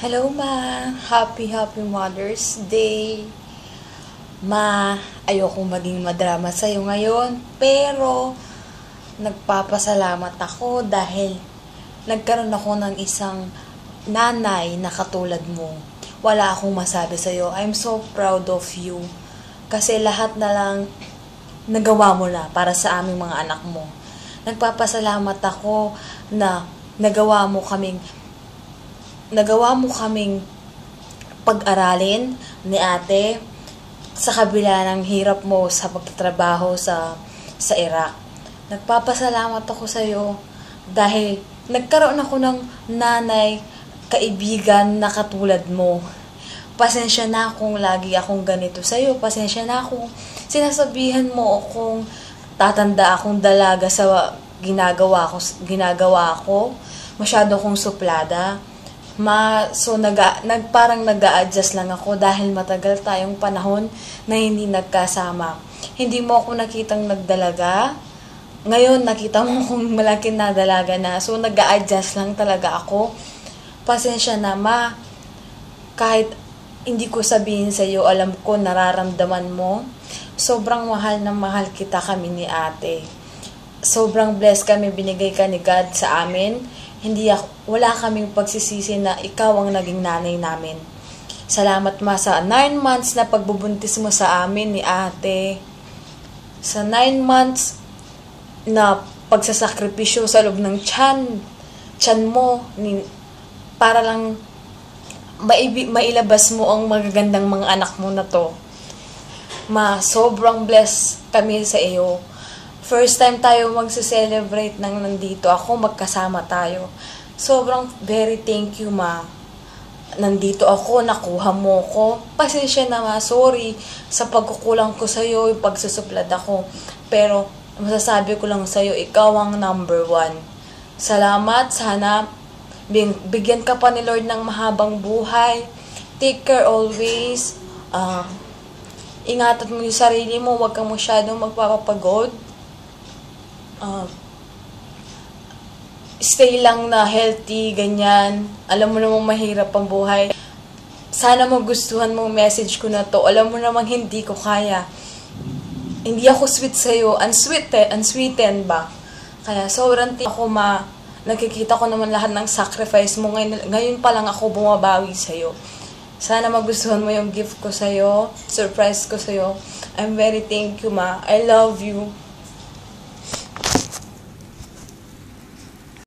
Hello, Ma. Happy Mother's Day. Ma, ayokong maging madrama sa'yo ngayon, pero nagpapasalamat ako dahil nagkaroon ako ng isang nanay na katulad mo. Wala akong masabi sa'yo. I'm so proud of you. Kasi lahat na lang nagawa mo na para sa aming mga anak mo. Nagpapasalamat ako na nagawa mo kaming pag-aralin ni ate sa kabila ng hirap mo sa pagtatrabaho sa Iraq. Nagpapasalamat ako sa iyo dahil nagkaroon ako ng nanay, kaibigan na katulad mo. Pasensya na kung lagi akong ganito sa iyo. Pasensya na kung sinasabihan mo akong tatanda akong dalaga sa ginagawa ko. Masyado akong suplada. Parang nag-a-adjust lang ako dahil matagal tayong panahon na hindi nagkasama. Hindi mo ako nakitang nagdalaga. Ngayon, nakita mo kung malaking nadalaga na. So, nag-a-adjust lang talaga ako. Pasensya na, Ma. Kahit hindi ko sabihin sa iyo, alam ko, nararamdaman mo. Sobrang mahal na mahal kita kami ni ate. Sobrang blessed kami, binigay ka ni God sa amin. Wala kaming pagsisisi na ikaw ang naging nanay namin. Salamat, Ma, sa 9 months na pagbubuntis mo sa amin ni ate. Sa 9 months na pagsasakripisyo sa loob ng tiyan mo, para lang mailabas mo ang magagandang mga anak mo na to. Ma, sobrang blessed kami sa iyo. First time tayo magse-celebrate nang nandito ako, magkasama tayo. Sobrang very thank you, Ma. Nandito ako, nakuha mo ko. Pasensya na, Ma, sorry sa pagkukulang ko sa'yo, yung pagsusuplad ako. Pero masasabi ko lang sa'yo, ikaw ang number 1. Salamat, sana bigyan ka pa ni Lord ng mahabang buhay. Take care always. Ingatan mo yung sarili mo, huwag kang masyadong magpapapagod. Stay lang na healthy, ganyan. Alam mo namang mahirap ang buhay. Sana magustuhan mo message ko na to. Alam mo namang hindi ko kaya. Hindi ako sweet sa'yo. Unsweetened ba? Kaya sobrang ako, Ma. Nakikita ko naman lahat ng sacrifice mo. Ngayon pa lang ako bumabawi sa'yo. Sana magustuhan mo yung gift ko sa'yo. Surprise ko sa'yo. I'm very thank you, Ma. I love you.